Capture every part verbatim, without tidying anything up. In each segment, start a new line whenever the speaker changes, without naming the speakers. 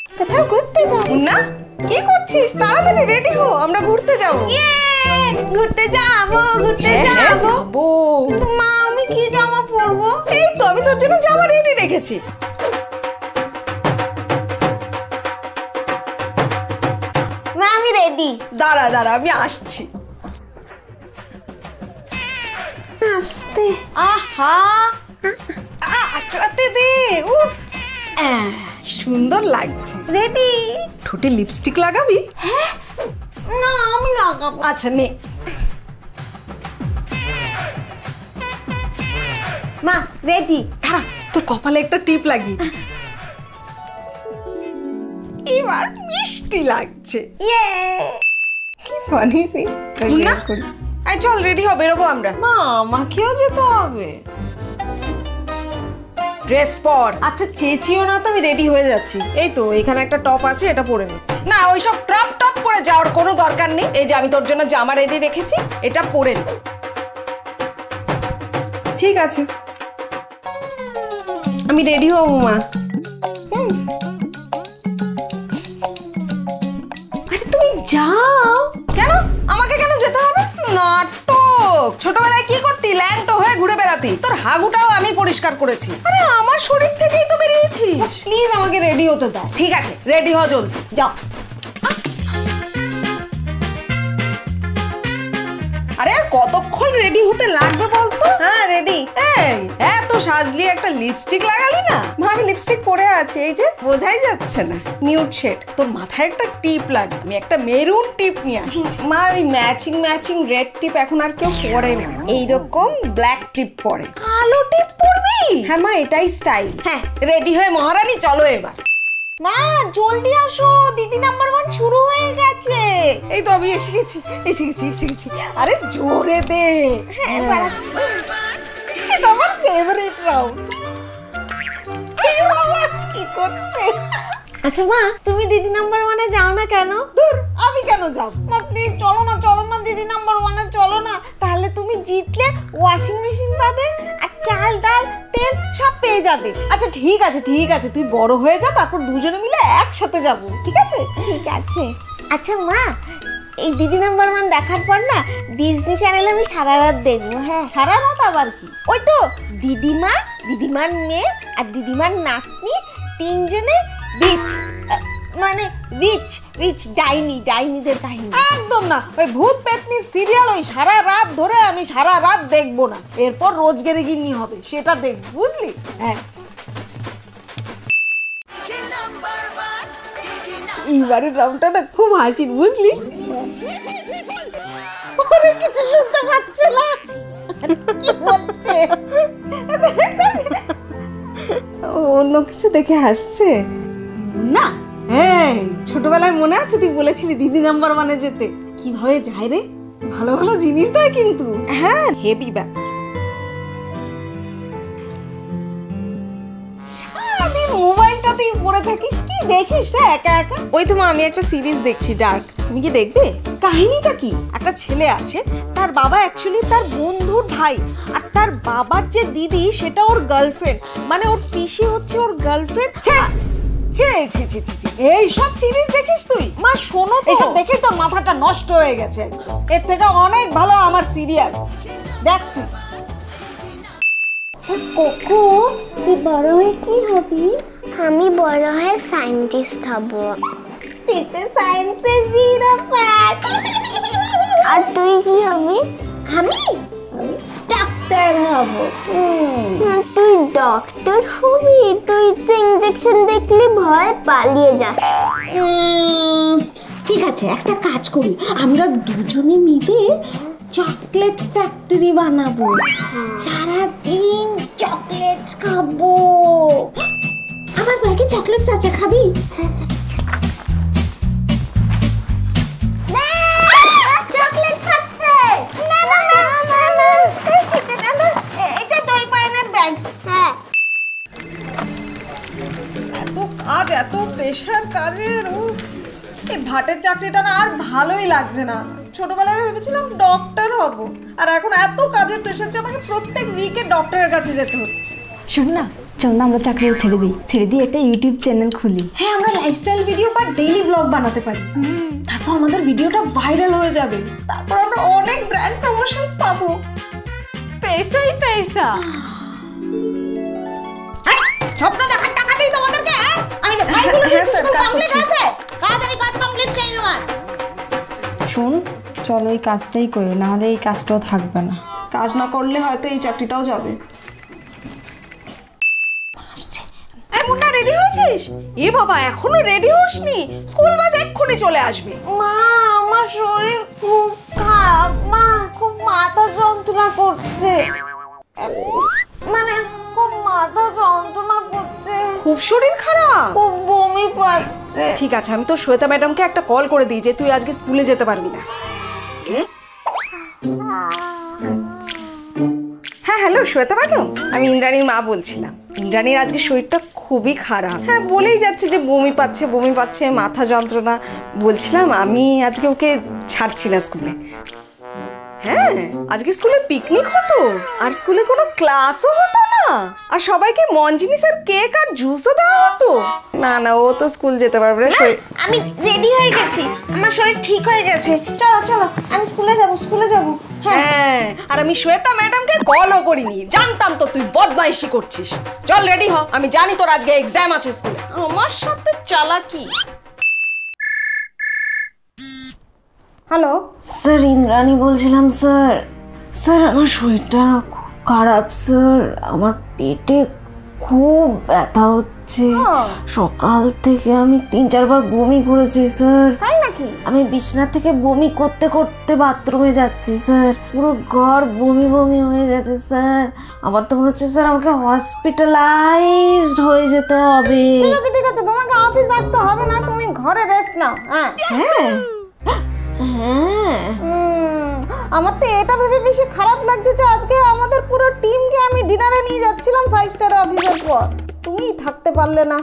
কোথাও ঘুরতে যাবো না? কি করছিস? তাড়াতাড়ি রেডি হো, আমরা ঘুরতে যাবো। ঘুরতে যাবো, ঘুরতে যাবো। মা আমি কি জামা পরবো? এই তো আমি তোর জন্য জামা রেডি রেখেছি। মা আমি রেডি। দাঁড়া দাঁড়া আমি আসছি। আস্তে। আহা আচ্ছা দে। উফ সুন্দর লাগছে। রেডি। ঠোঁটে লিপস্টিক লাগাবি? হ্যাঁ না আমি লাগাবো। আচ্ছা নে। মা রেডি। দাঁড়া তোর কপালে একটা টিপ লাগিয়ে দি। এবার মিষ্টি লাগছে। ইয়ে কি ফানি রে। না আই চল রেডি হ, বেরোবো আমরা। মা আমাকেও যেতে হবে। ড্রেস পর। আচ্ছা চেঁচিও না তো, আমি রেডি হয়ে যাচ্ছি। এই তো এখানে একটা টপ আছে, এটা পরে নিচ্ছি। না ওইসব টপ টপ পরে যাওয়ার কোনো দরকার নেই। এই যে আমি তোর জন্য জামা রেডি রেখেছি, এটা পরে নে। ঠিক আছে আমি রেডি হব মা। আরে তুমি যাও। কেন আমাকে কেন যেতে হবে? নাটক। ছোটবেলায় কি করতি? ল্যাংটো হয়ে ঘুরে বেড়াতি। তোর হাগুটাও আমি পরিষ্কার করেছি। আরে আমার শরীর থেকেই তো বেরিয়েছিস। প্লিজ আমাকে রেডি হতে দাও। ঠিক আছে রেডি হ জলদি। যাও। আরে আর কতক্ষণ রেডি হতে লাগবে বলতো? হ্যাঁ রেডি। এই এত সাজলি একটা লিপস্টিক লাগালি না? মা আমি লিপস্টিক পরে আছি, এই যে বোঝাই যাচ্ছে না। Nude shade. তোর মাথায় একটা টিপ লাগবে, আমি একটা মেরুন টিপ নিয়ে আসছি। মা ওই ম্যাচিং ম্যাচিং রেড টিপ এখন আর কেউ পরে না, এইরকম ব্ল্যাক টিপ পরে। কালো টিপ পরবি? হ্যাঁ মা এটাই স্টাইল। হ্যাঁ রেডি হয়ে মহারানী চলো এবার। মা জলদি আসো, দিদি নাম্বার ওয়ান শুরু হয়ে গেছে। এই তো আমি এসে গেছি এসে গেছি এসে গেছি। আরে জোরে দে। হ্যাঁ বাড়াচ্ছি। এটা আমার ফেভারিট রাউন্ড। এই বাবা কি করছে? আচ্ছা মা তুমি দিদি নাম্বার ওয়ানে যাও না কেন? দূর আমি কেন যাব? মা প্লিজ চলো না চলো না দিদি নাম্বার ওয়ানে চলো না। তাহলে তুমি জিতলে ওয়াশিং মেশিন পাবে আর চাল ডাল তেল সব পেয়ে যাবে। আচ্ছা ঠিক আছে ঠিক আছে তুই বড় হয়ে যা, তারপর দুজনে মিলে একসাথে যাব। ঠিক আছে ঠিক আছে। আচ্ছা মা এই দিদি নাম্বার ওয়ান দেখার পর না ডিজনি চ্যানেলে আমি সারা রাত দেখবো। হ্যাঁ সারা রাত আবার কি? ওই তো দিদিমা, দিদিমার মেয়ে আর দিদিমার নাতনি তিনজনে বিচ মানে রিচ রিচ ডাইনি ডাইনিদের কাহিনী। একদম না, ওই ভূত পেতনির সিরিয়াল ওই সারা রাত ধরে আমি সারা রাত দেখবো না। এরপর রোজগেরে গিন্নি হবে সেটা দেখব, বুঝলি? হ্যাঁ এইবারের রাউন্ডটা না খুব হাসির, বুঝলি? ওরে কিছু শুনতে পাচ্ছে না কি বলছে, অন্য কিছু দেখে হাসছে না। হ্যাঁ ছোটবেলায় মনে আছে তুই বলেছিলি দিদি নাম্বার ওয়ানে যেতে? কিভাবে যায় রে, ভালো ভালো জিনিস দেয় কিন্তু। হ্যাঁ হেভি ব্যাপার। সারাদিন মোবাইলটাতেই পড়ে থাকিস, কি দেখিস রে একা একা? ওই তো মা আমি একটা সিরিজ দেখছি ডার্ক, তুমি কি দেখবে? কাহিনীটা কি? একটা ছেলে আছে, তার বাবা অ্যাকচুয়ালি তার বন্ধুর ভাই, আর তার বাবার যে দিদি সেটা ওর গার্লফ্রেন্ড, মানে ওর পিসি হচ্ছে ওর গার্লফ্রেন্ড। এই সব সিরিজ দেখিস তুই? মা শোনো তো, এসব দেখে তোর মাথাটা নষ্ট হয়ে গেছে। এর থেকে অনেক ভালো আমার সিরিয়াল দেখ তুই।
আচ্ছা কোকো তুই বড় হয়ে কি হবি? আমি বড় হয়ে সায়েন্টিস্ট হব।
তুই তো সায়েন্সে জিরো পাস।
আর তুই কি হবি?
আমি ডাক্তার হব।
তুই ডক্টর হবি? তুই তো ইনজেকশন দেখলে ভয় পালিয়ে যাস।
ঠিক আছে একটা কাজ করি, আমরা দুজনে মিলে চকলেট ফ্যাক্টরি বানাবো, সারাদিন চকলেট খাবো। আমার ব্যাগে চকলেট আছে, খাবি?
চকলেট খাচ্ছে।
না না না না না এটা দই পায়নার ব্যাগ।
হ্যাঁ
এত কাজ এত প্রেশার কাজের, এই ভাটের চাকরিটা না আর ভালোই লাগছে না। ছোটবেলায় ভেবেছিলাম ডক্টর হব, আর এখন এত কাজের প্রেশার যে আমাকে প্রত্যেক উইকে ডক্টরের কাছে যেতে হচ্ছে। শোন না
চল না আমরা চাকরি ছেড়ে দিই, ছেড়ে দিয়ে একটা ইউটিউব চ্যানেল খুলি।
হ্যাঁ, আমরা লাইফস্টাইল ভিডিও বা ডেইলি ব্লগ বানাতে পারি। তারপর আমাদের ভিডিওটা ভাইরাল হয়ে যাবে, তারপর আমরা অনেক ব্র্যান্ড প্রমোশনস পাবো।
পয়সাই পয়সা।
স্বপ্ন দেখার টাকা দিই তোমাদেরকে। আমি যে ফাইলগুলো দিচ্ছি কমপ্লিট আছে, তাড়াতাড়ি কাজ কমপ্লিট চাই আমার।
শুন, চল ওই কাজটাই করি, না হলে এই কাজটাও থাকবে না।
কাজ না করলে হয়তো এই চাকরিটাও যাবে। এই মুন্না, রেডি হয়েছিস? এ বাবা, এখনো রেডি হসনি? স্কুল বাস এক্ষুনি চলে আসবে।
মা, আমার শরীর খুব খারাপ মা, খুব মাথা যন্ত্রণা করছে, মানে খুব মাথা যন্ত্রণা করছে,
খুব শরীর খারাপ,
খুব বমি পাচ্ছে।
ঠিক আছে, আমি তো শ্বেতা ম্যাডামকে একটা কল করে দিই যে তুই আজকে স্কুলে যেতে পারবি না। হ্যাঁ, হ্যালো শ্বেতা ম্যাডাম, আমি ইন্দ্রাণীর মা বলছিলাম। ইন্দ্রাণীর আজকে শরীরটা খুবই খারাপ। হ্যাঁ, বলেই যাচ্ছে যে বমি পাচ্ছে বমি পাচ্ছে মাথা যন্ত্রণা। বলছিলাম আমি আজকে ওকে ছাড়ছি না স্কুলে। হ্যাঁ, আজকে স্কুলে পিকনিক হতো, আর স্কুলে কোনো ক্লাসও হতো না, আর সবাইকে মঞ্জিনিস আর কেক আর জুসও দেওয়া হতো। না না, ও তো স্কুল যেতে পারবে না।
আমি রেডি হয়ে গেছি, আমার শরীর ঠিক হয়ে গেছে। চলো চলো, আমি স্কুলে যাব, স্কুলে যাব।
হ্যাঁ, আর আমি শ্বেতা ম্যাডামকে কলও করিনি, জানতাম তো তুই বদমাইশি করছিস। চল রেডি হ, আমি জানি তোর আজকে এক্সাম আছে স্কুলে। আমার সাথে চালাকি। হ্যালো স্যার, ইন্দ্রাণী বলছিলাম স্যার। স্যার, আমার শরীরটা খুব খারাপ স্যার, আমার পেটে খুব ব্যথা হচ্ছে। সকাল থেকে আমি তিন চারবার বমি করেছি স্যার।
তাই নাকি?
আমি বিছানা থেকে বমি করতে করতে বাথরুমে যাচ্ছি স্যার, পুরো ঘর বমি বমি হয়ে গেছে স্যার। আমার তো মনে হচ্ছে স্যার আমাকে হসপিটালাইজড হয়ে যেতে হবে।
ঠিক আছে ঠিক আছে, তোমাকে অফিস আসতে হবে না, তুমি ঘরে রেস্ট নাও। হ্যাঁ
হ্যাঁ হ্যাঁ,
আমার তো এটা ভেবে বেশি খারাপ লাগছে যে আজকে আমাদের পুরো টিমকে আমি ডিনারে নিয়ে যাচ্ছিলাম ফাইভ স্টার অফিসের পর, তুমি থাকতে পারলে না।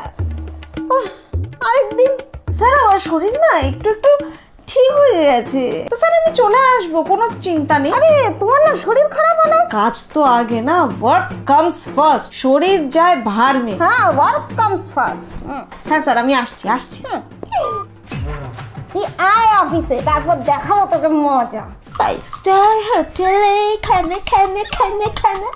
আরেকদিন
স্যার আমার শরীর না একটু একটু ঠিক হয়ে গেছে তো স্যার, আমি চলে আসবো, কোনো চিন্তা নেই।
আরে তোমার না শরীর খারাপ মানে?
কাজ তো আগে না, ওয়ার্ক কামস ফার্স্ট। শরীর যায় ভার মে।
হ্যাঁ, ওয়ার্ক কামস ফার্স্ট।
হ্যাঁ স্যার, আমি আসছি আসছি।
তুই আয় অফিসে, তারপর দেখাবো তোকে মজা।
ফাইভ স্টার হোটেলে খানে খানে খানে খানে।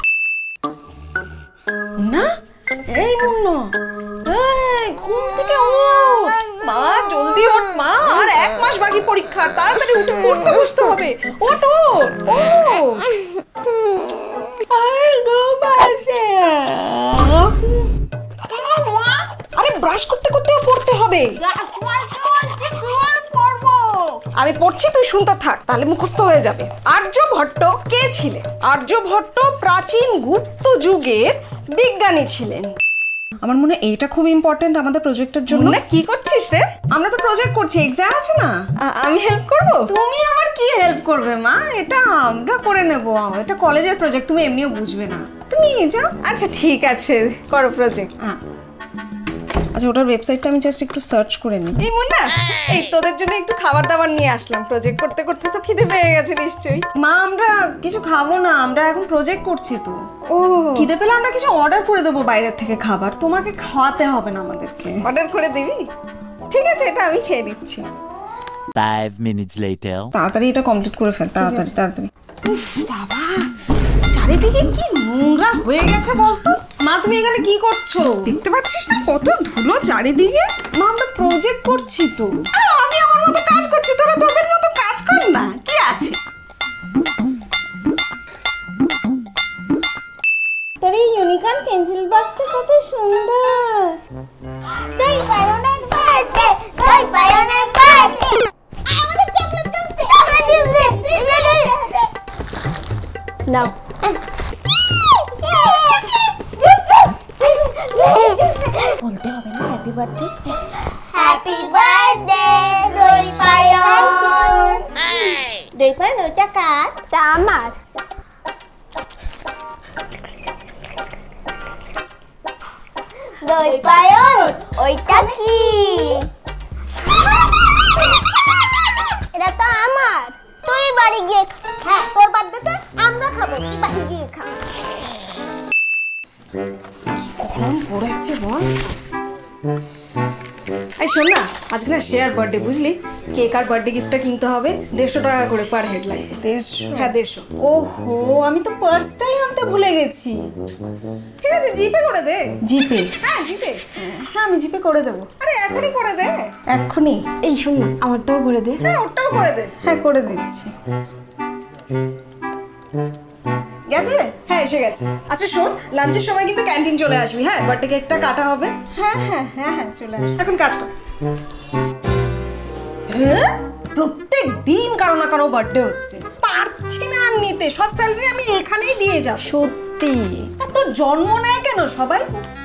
না, এই মুন্না, এই ঘুম থেকে ওঠ মা, জলদি ওঠ মা, আর এক মাস বাকি পরীক্ষা, তাড়াতাড়ি উঠে পড়তে বসতে হবে। ওঠ ওঠ ওঠ। আর ঘুম আসে। আরে ব্রাশ করতে করতেও পড়তে হবে। আমি পড়ছি, তুই শুনতে থাক, তাহলে মুখস্থ হয়ে যাবে। আর্যভট্ট কে ছিলেন? আর্যভট্ট প্রাচীন গুপ্ত যুগের বিজ্ঞানী ছিলেন। আমার মনে হয় এইটা খুব ইম্পর্টেন্ট আমাদের প্রজেক্টের জন্য। না, কি করছিস রে? আমরা তো প্রজেক্ট করছি, এক্সাম আছে না। আমি হেল্প করব? তুমি আমার কি হেল্প করবে মা, এটা আমরা করে নেব, এটা কলেজের প্রজেক্ট, তুমি এমনিও বুঝবে না, তুমি যাও। আচ্ছা ঠিক আছে, করো প্রজেক্ট। হ্যাঁ আচ্ছা, ওটার ওয়েবসাইটটা আমি জাস্ট একটু সার্চ করে নিই। এই মুন্না, এই তোদের জন্য একটু খাবার দাবার নিয়ে আসলাম। প্রজেক্ট করতে করতে তো খিদে পেয়ে গেছে নিশ্চয়ই। মা, আমরা কিছু খাবো না, আমরা এখন প্রজেক্ট করছি তো। ও, খিদে পেলে আমরা কিছু অর্ডার করে দেবো বাইরের থেকে খাবার, তোমাকে খাওয়াতে হবে না আমাদেরকে। অর্ডার করে দিবি? ঠিক আছে, এটা আমি খেয়ে নিচ্ছি।
Five minutes later.
তাড়াতাড়ি এটা কমপ্লিট করে ফেল, তাড়াতাড়ি তাড়াতাড়ি। উফ বাবা, চারিদিকে কি নোংরা হয়ে গেছে বলতো। মা, তুমি এখানে কি করছো? দেখতে পাচ্ছিস না কত ধুলো চারিদিকে? মা, আমরা প্রজেক্ট করছি তো। আরে আমি আমার মতো কাজ করছি, তোরা তোদের মতো কাজ কর না, কি আছে।
তোর এই ইউনিকর্ন পেন্সিল বক্সটা কত সুন্দর। তুই পায়োনের বার্থডে, তুই পায়োনের বার্থডে। আমাদের চকলেট দে, চকলেট দে। নাও। বলতে হবে না হ্যাপি বার্থডে। হ্যাপি বার্থডে দই পায়ন। দই পায়ন ওটা কার? তা আমার। দই পায়ন ওইটা কি? এটা তো আমার। তুই বাড়ি গিয়ে খা। হ্যাঁ, তোর বার্থডেতে আমরা খাবো, তুই বাড়ি গিয়ে খা।
গরম পড়েছে বল। এই শোন না, আজকে না শেয়ার বার্থডে বুঝলি, কেক আর বার্থডে গিফটটা কিনতে হবে দেড়শো টাকা করে পার হেড লাগবে। দেড়শো? হ্যাঁ দেড়শো। ওহো, আমি তো পার্সটাই আনতে ভুলে গেছি। ঠিক আছে জিপে করে দে। জিপে? হ্যাঁ জিপে। হ্যাঁ আমি জিপে করে দেবো। আরে এখনই করে দে। এক্ষুনি?
এই শোন না, আমারটাও করে দে।
হ্যাঁ ওটাও করে দে। হ্যাঁ করে দিচ্ছি। গেছে? হ্যাঁ এসে গেছে। আচ্ছা শোন, লাঞ্চের সময় কিন্তু ক্যান্টিন চলে আসবি। হ্যাঁ বার্থডে কেকটা কাটা হবে। হ্যাঁ হ্যাঁ হ্যাঁ হ্যাঁ চলে আসবি। এখন কাজ কর। হ্যাঁ প্রত্যেক দিন কারো না কারো বার্থডে হচ্ছে, পারছি না আর নিতে। সব স্যালারি আমি এখানেই দিয়ে যাব।
সত্যি?
এত জন্ম নেয় কেন সবাই?